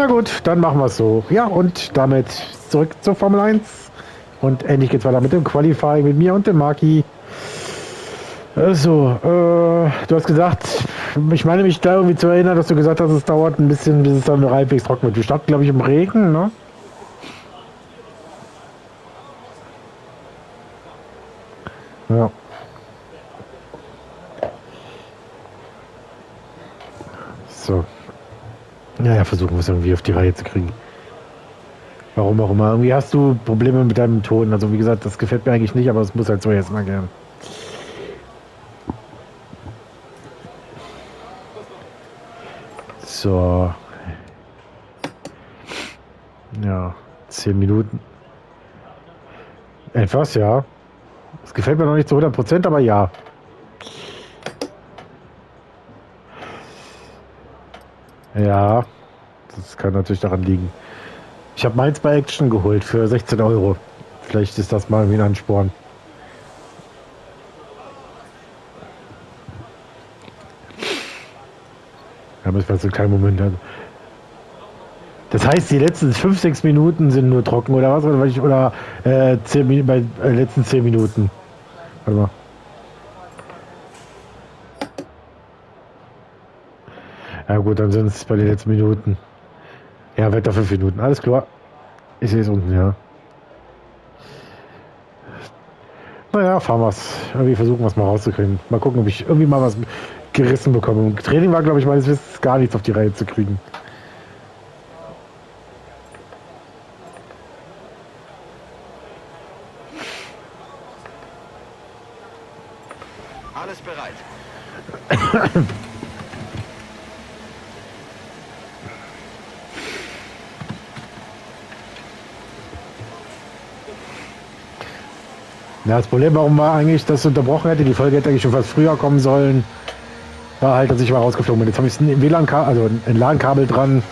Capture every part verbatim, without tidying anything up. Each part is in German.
Na gut, dann machen wir es so. Ja, und damit zurück zur Formel eins. Und endlich geht's weiter mit dem Qualifying mit mir und dem Maki. Also, äh, du hast gesagt, ich meine mich da irgendwie zu erinnern, dass du gesagt hast, es dauert ein bisschen, bis es dann halbwegs trocken wird. Wir starten, glaube ich, im Regen, ne? Ja. So. Ja, ja, versuchen wir es irgendwie auf die Reihe zu kriegen. Warum auch immer. Irgendwie hast du Probleme mit deinem Ton. Also wie gesagt, das gefällt mir eigentlich nicht, aber es muss halt so jetzt mal gern. So. Ja, zehn Minuten. Etwas, ja. Es gefällt mir noch nicht zu hundert Prozent, aber ja. Ja, das kann natürlich daran liegen. Ich habe meins bei Action geholt für sechzehn Euro. Vielleicht ist das mal wie ein Ansporn. Ja, müssen wir jetzt in keinem Moment. Das heißt, die letzten fünf, sechs Minuten sind nur trocken oder was? Oder, oder äh, zehn, bei äh, letzten zehn Minuten. Warte mal. Ja gut, dann sind es bei den letzten Minuten. Ja, Wetter fünf Minuten. Alles klar. Ich sehe es unten, ja. Naja, fahren wir es. Irgendwie versuchen wir es mal rauszukriegen. Mal gucken, ob ich irgendwie mal was gerissen bekomme. Im Training war, glaube ich, meines Wissens gar nichts auf die Reihe zu kriegen. Alles bereit. Ja, das Problem, warum war eigentlich, dass es unterbrochen hätte, die Folge hätte eigentlich schon fast früher kommen sollen, war halt, dass ich mal rausgeflogen bin. Jetzt habe ich ein W L A N-Kabel, also ein LAN-Kabel dran.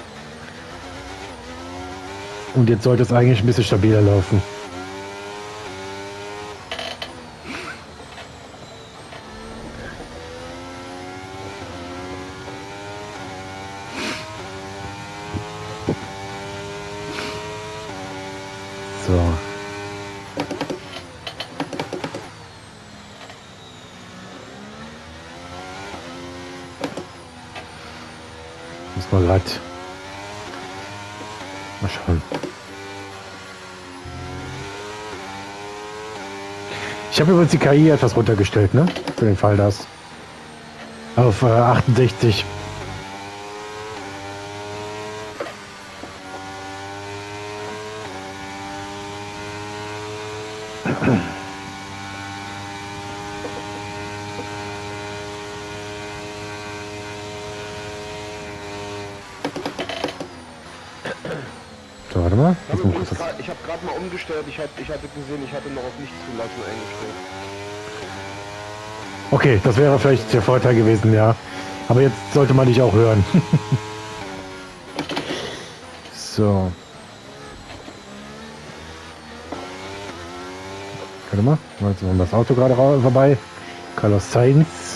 Und jetzt sollte es eigentlich ein bisschen stabiler laufen. So. Muss mal grad mal schauen. Ich habe übrigens die K I etwas runtergestellt, ne? Für den Fall das. Auf äh, achtundsechzig. So, warte mal. Ich habe hab gerade mal umgestellt, ich, hab, ich hatte gesehen, ich hatte noch auf nicht zulassen eingestellt. Okay, das wäre vielleicht der Vorteil gewesen, ja. Aber jetzt sollte man dich auch hören. So. Warte mal, jetzt kommt das Auto gerade vorbei. Carlos Sainz.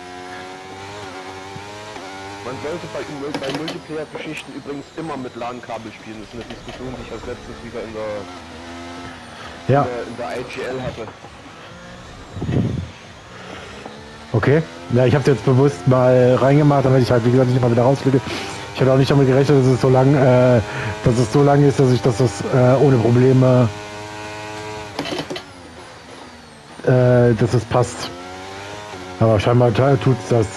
Man sollte bei, bei Multiplayer-Geschichten übrigens immer mit LAN-Kabel spielen. Das ist eine Diskussion, die ich als letztes wieder in der, Ja. in der, in der I G L hatte. Okay. Ja, ich habe es jetzt bewusst mal reingemacht, damit ich halt, wie gesagt, nicht mal wieder rausfliege. Ich hatte auch nicht damit gerechnet, dass es so lang, äh, dass es so lang ist, dass ich dass das äh, ohne Probleme, äh, dass es passt. Aber scheinbar tut es das.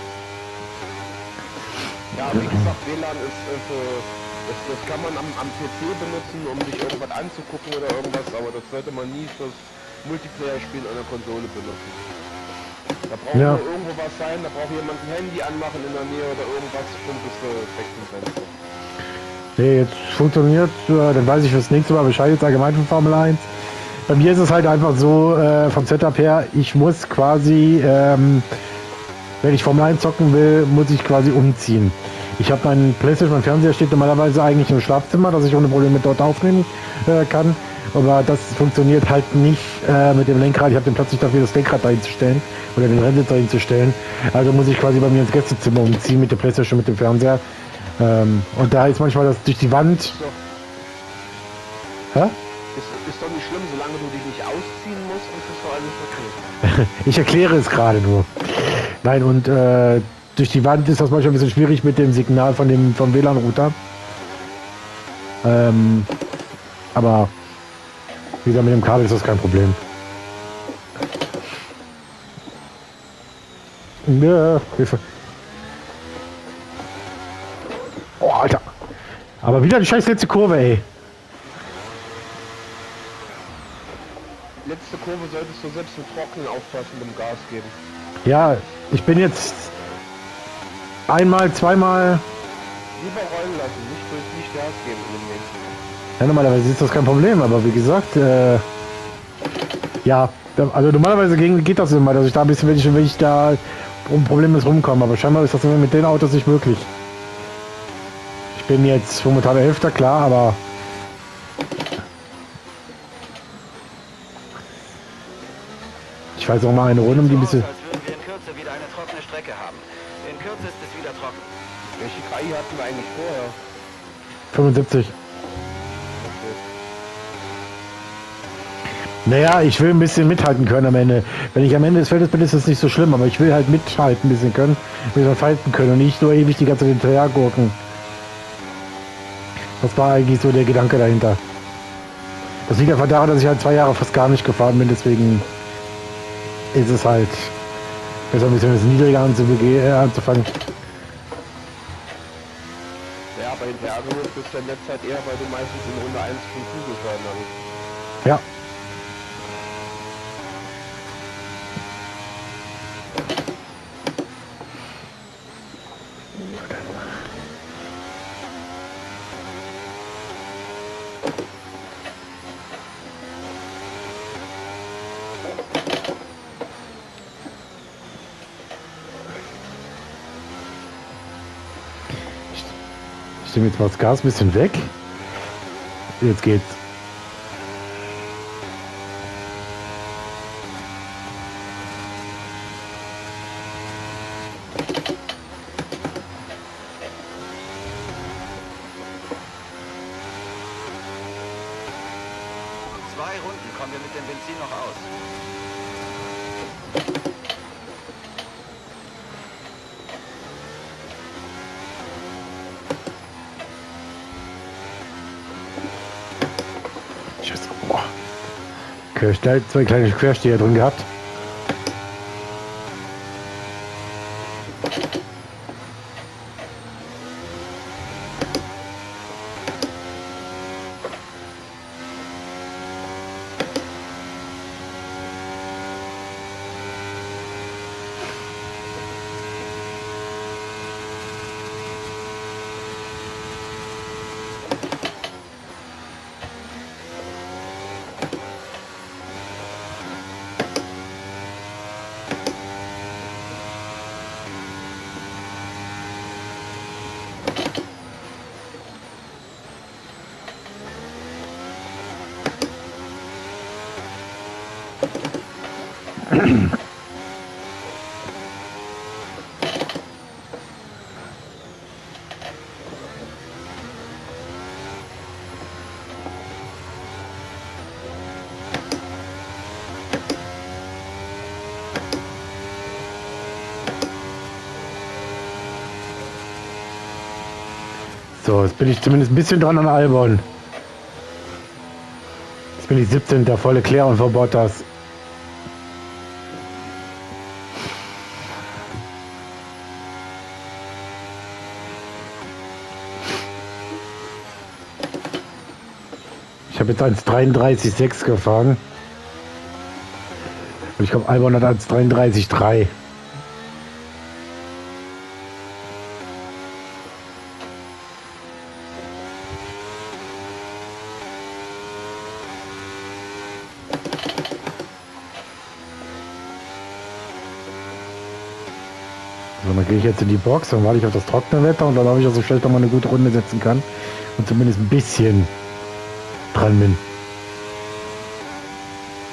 Ja, wie gesagt, W L A N ist, ist äh, das, das kann man am, am P C benutzen, um sich irgendwas anzugucken oder irgendwas, aber das sollte man nie fürs Multiplayer-Spiel an der Konsole benutzen. Da braucht ja. nur irgendwo was sein, da braucht jemand ein Handy anmachen in der Nähe oder irgendwas, schon bist du weg vom Fenster. Nee, jetzt funktioniert, äh, dann weiß ich fürs nächste Mal Bescheid jetzt allgemein von Formel eins. Bei mir ist es halt einfach so, äh, vom Setup her, ich muss quasi, ähm, wenn ich Formel eins zocken will, muss ich quasi umziehen. Ich habe meinen Playstation, mein Fernseher steht normalerweise eigentlich im Schlafzimmer, dass ich ohne Probleme dort aufnehmen äh, kann. Aber das funktioniert halt nicht äh, mit dem Lenkrad. Ich habe den Platz nicht dafür, das Lenkrad da hinzustellen oder den Rennsitzer hinzustellen. Also muss ich quasi bei mir ins Gästezimmer umziehen mit der Playstation, mit dem Fernseher. Ähm, und da ist manchmal das durch die Wand. Ist doch, Hä? ist, ist doch nicht schlimm, solange du dich nicht ausziehen musst, ist das doch alles okay. Ich erkläre es gerade nur. Nein, und äh, durch die Wand ist das manchmal ein bisschen schwierig mit dem Signal von dem vom W L A N-Router. Ähm, aber wie gesagt, mit dem Kabel ist das kein Problem. Ja, Hilfe. Oh, Alter. Aber wieder die scheiß letzte Kurve, ey. Letzte Kurve solltest du selbst mit Trocknen aufpassen und Gas geben. Ja, ich bin jetzt einmal, zweimal. Lieber rollen lassen, nicht durch nicht Gas geben in dem nächsten. Ja, normalerweise ist das kein Problem, aber wie gesagt, äh, ja, also normalerweise geht das immer, dass ich da ein bisschen, wenn ich, wenn ich da um problemlos rumkomme, aber scheinbar ist das mit den Autos nicht möglich. Ich bin jetzt momentan Elfter, klar, aber ich weiß auch mal eine Runde um die ein bisschen. Als würden wir in Kürze wieder eine trockene Strecke haben. In Kürze ist es wieder trocken. Welche K I hatten wir eigentlich vorher? fünfundsiebzig. Okay. Naja, ich will ein bisschen mithalten können am Ende. Wenn ich am Ende des Feldes bin, ist es nicht so schlimm, aber ich will halt mithalten ein bisschen können, ein bisschen fighten können und nicht nur ewig die ganze Zeit hinterher gurken. Das war eigentlich so der Gedanke dahinter. Das liegt einfach daran, dass ich halt zwei Jahre fast gar nicht gefahren bin, deswegen ist es halt besser ein bisschen niedriger anzubege- äh, anzufangen. Ja, bei den Bergen bist du in der Zeit eher, weil du meistens in Runde eins von Kuh gefahren hast. Ja. Ich nehme jetzt mal das Gas ein bisschen weg. Jetzt geht's. Zwei Runden kommen wir mit dem Benzin noch aus. Scheiße. Boah. Okay, zwei kleine Quersteher drin gehabt. So, jetzt bin ich zumindest ein bisschen dran an Albon. Jetzt bin ich siebzehn, der volle Claire und vor Bottas. Ich habe jetzt eins dreiunddreißig Komma sechs gefahren. Und ich glaube, Albon hat eins dreiunddreißig Komma drei. So, dann gehe ich jetzt in die Box, dann warte ich auf das trockene Wetter und dann habe ich also vielleicht noch mal eine gute Runde setzen kann und zumindest ein bisschen dran bin.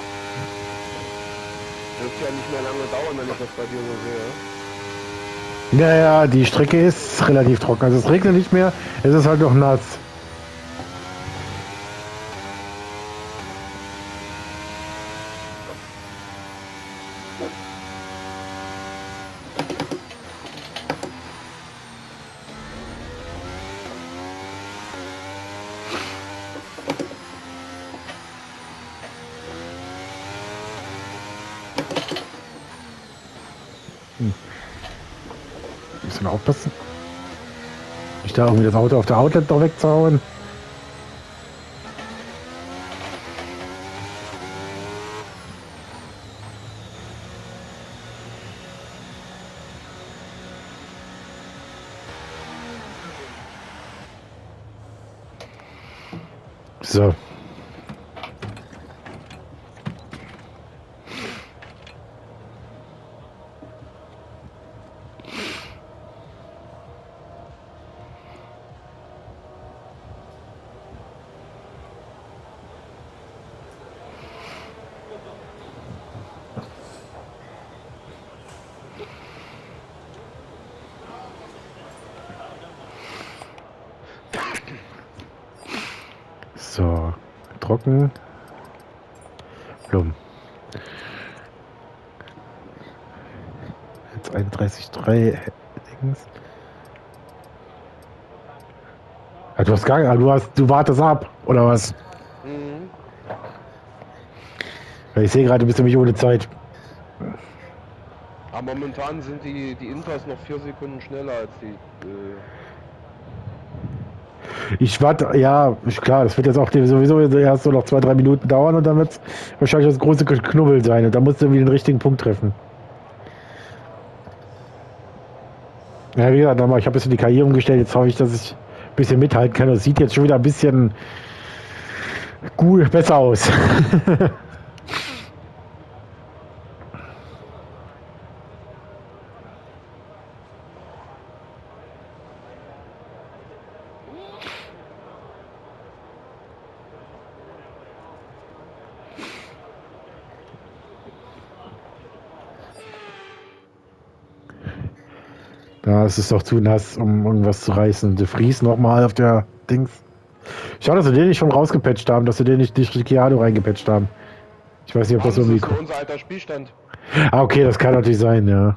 Das wird ja nicht mehr lange dauern, wenn ich das bei dir so sehe. Naja, die Strecke ist relativ trocken. Also es regnet nicht mehr, es ist halt noch nass. Hm. Ein bisschen aufpassen. Nicht da irgendwie das Auto auf der Outlet noch wegzuhauen. So. So, trocken. Blum. Jetzt einunddreißig Komma drei Dings. Ja, du hast gar du hast du wartest ab, oder was? Mhm. Ich sehe gerade, bist du mich ohne Zeit. Aber momentan sind die, die Inters noch vier Sekunden schneller als die. Äh Ich warte, ja, ist klar, das wird jetzt auch sowieso erst so noch zwei, drei Minuten dauern und dann wird es wahrscheinlich das große Knubbel sein und da musst du irgendwie den richtigen Punkt treffen. Ja, wie gesagt, nochmal, ich habe ein bisschen die K I umgestellt, jetzt hoffe ich, dass ich ein bisschen mithalten kann. Das sieht jetzt schon wieder ein bisschen gut, besser aus. Da ist es doch zu nass, um irgendwas zu reißen. De Vries nochmal auf der Dings. Schau, dass sie den nicht schon rausgepatcht haben, dass sie den nicht die Ricciardo reingepatcht haben. Ich weiß nicht, ob das irgendwie... Das ist unser alter Spielstand. Ah, okay, das kann natürlich sein, ja.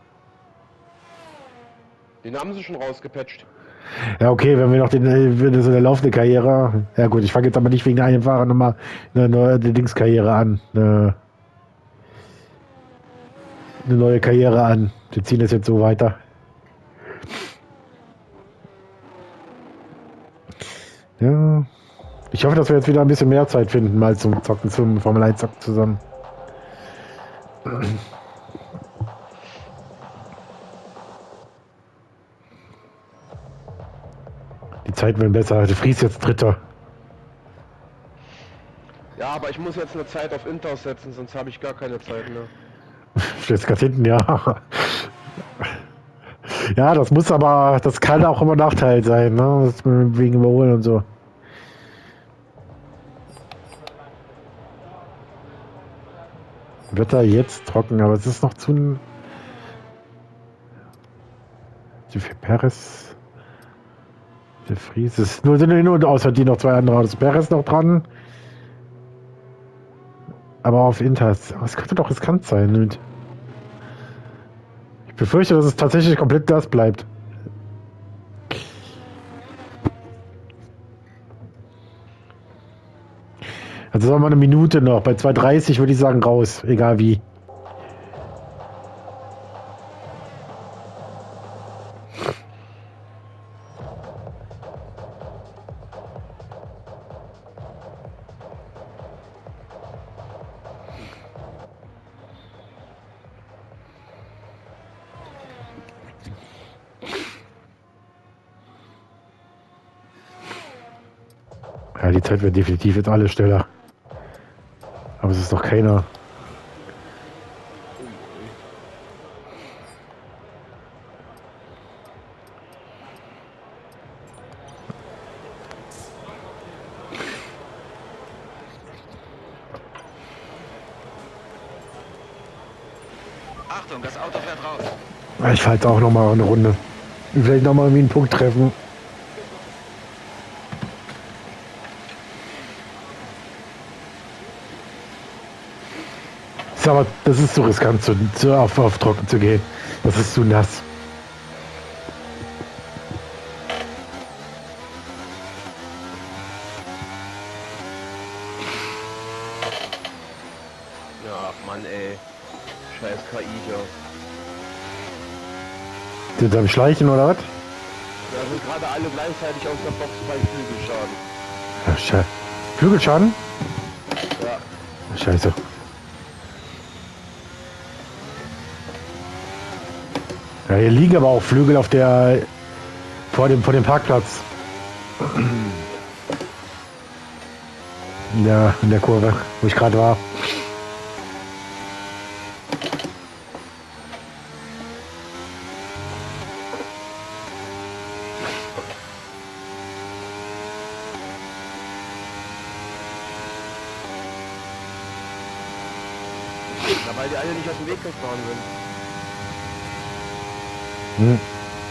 Den haben sie schon rausgepatcht. Ja, okay, wenn wir noch den, wenn das eine laufende Karriere... Ja gut, ich fange jetzt aber nicht wegen einem Fahrer nochmal eine neue Dingskarriere an. Eine, eine neue Karriere an. Wir ziehen das jetzt so weiter. Ja. Ich hoffe, dass wir jetzt wieder ein bisschen mehr Zeit finden, mal zum Zocken, zum Formel eins Zocken zusammen. Die Zeit wird besser. De Vries jetzt Dritter. Ja, aber ich muss jetzt eine Zeit auf Inters setzen, sonst habe ich gar keine Zeit mehr. Jetzt ganz hinten, ja. Ja, das muss aber, das kann auch immer Nachteil sein, ne? Wegen Überholen und so. Wetter jetzt trocken, aber es ist noch zu... Die für Perez... De Vries ist nur, nur außer die noch zwei andere Autos. Perez noch dran. Aber auf Inters. Aber es könnte doch riskant sein. Und ich befürchte, dass es tatsächlich komplett das bleibt. Also sagen wir mal eine Minute noch. Bei zwei dreißig würde ich sagen raus. Egal wie. Ja, die Zeit wird definitiv jetzt alle schneller. Aber es ist doch keiner. Achtung, das Auto fährt raus. Ich fahre jetzt auch noch mal eine Runde. Vielleicht noch mal irgendwie einen Punkt treffen. Ist aber, das ist zu riskant, zu, zu auf, auf trocken zu gehen. Das ist zu nass. Ja, Mann, ey. Scheiß K I hier. Sind sie am Schleichen oder was? Da sind gerade alle gleichzeitig aus der Box bei Flügelschaden. Ach, Scheiße. Flügelschaden? Ja. Scheiße. Ja, hier liegen aber auch Flügel auf der vor dem vor dem Parkplatz. Ja, in der Kurve, wo ich gerade war. Na, weil die alle nicht aus dem Weg gefahren sind. Hm.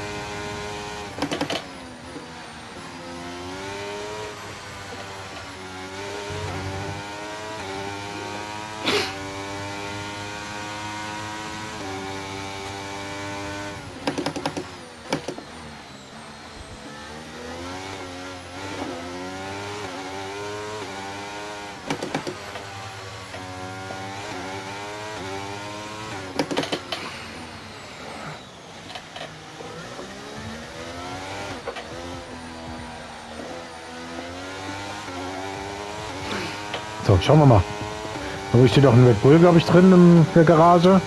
So, schauen wir mal. Da steht auch ein Red Bull, glaube ich, drin in der Garage.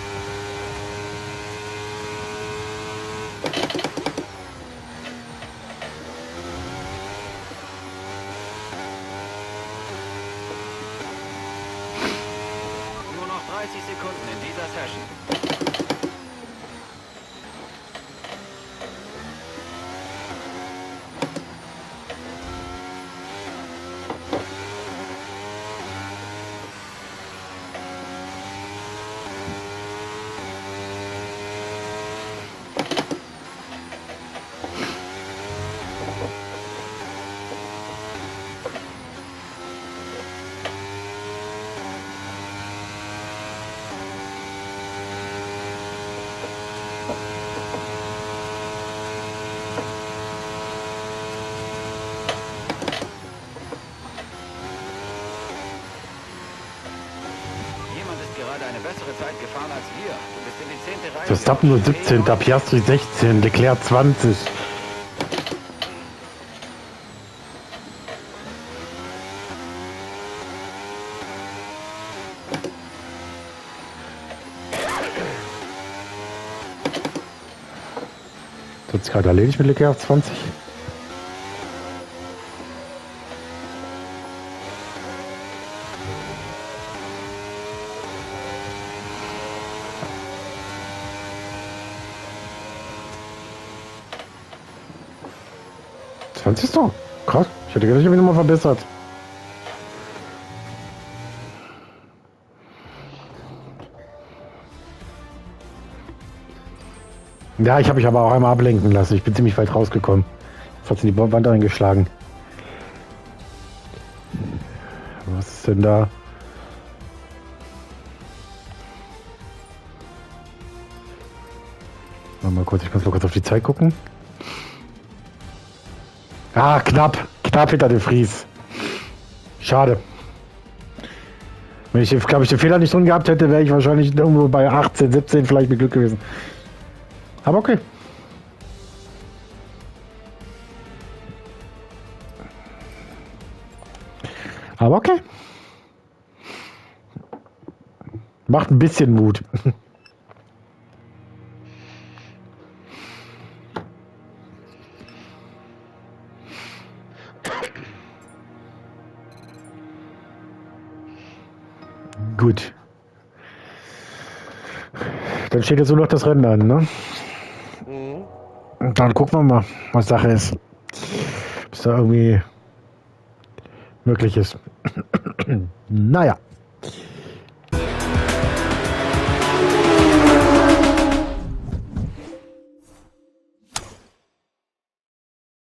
Nur noch dreißig Sekunden in dieser Session. Gerade eine bessere Zeit gefahren als wir. Du bist in die zehnte Reihe. Verstappen nur siebzehn, Piastri sechzehn, Leclerc zwanzig. Das hat sich gerade erledigt mit Leclerc zwanzig. zwanzig doch. Krass. Ich hätte gedacht, ich habe mich nochmal verbessert. Ja, ich habe mich aber auch einmal ablenken lassen. Ich bin ziemlich weit rausgekommen. Fast in die Wand eingeschlagen. Was ist denn da? Mal kurz, ich muss mal kurz auf die Zeit gucken. Ah, knapp. Knapp hinter dem Fries. Schade. Wenn ich, glaube ich, den Fehler nicht drin gehabt hätte, wäre ich wahrscheinlich irgendwo bei achtzehn, siebzehn vielleicht mit Glück gewesen. Aber okay. Aber okay. Macht ein bisschen Mut. Gut. Dann steht jetzt nur noch das Rennen an, ne? Mhm. Und dann gucken wir mal, was Sache ist. Bis da irgendwie möglich ist. Naja.